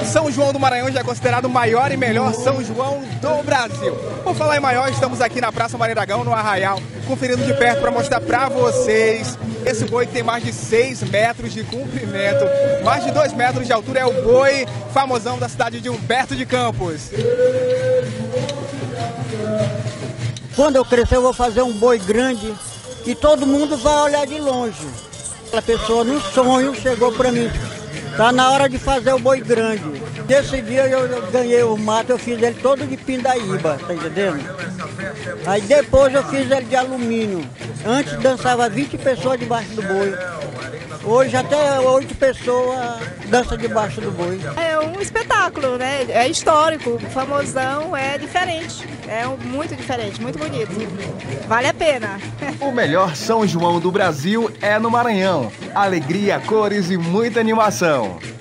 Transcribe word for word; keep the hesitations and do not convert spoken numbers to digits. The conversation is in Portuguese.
São João do Maranhão já é considerado o maior e melhor São João do Brasil. Por falar em maior, estamos aqui na Praça Maria Dragão, no Arraial, conferindo de perto para mostrar para vocês esse boi que tem mais de seis metros de comprimento, mais de dois metros de altura. É o boi famosão da cidade de Humberto de Campos. Quando eu crescer, eu vou fazer um boi grande que todo mundo vai olhar de longe. A pessoa no sonho chegou para mim, tá na hora de fazer o boi grande. Desse dia eu ganhei o mato, eu fiz ele todo de pindaíba, tá entendendo? Aí depois eu fiz ele de alumínio. Antes dançava vinte pessoas debaixo do boi. Hoje até oito pessoas dançam debaixo do boi. É um espetáculo, né? É histórico, famosão, é diferente. É muito diferente, muito bonito. Vale a pena. O melhor São João do Brasil é no Maranhão. Alegria, cores e muita animação.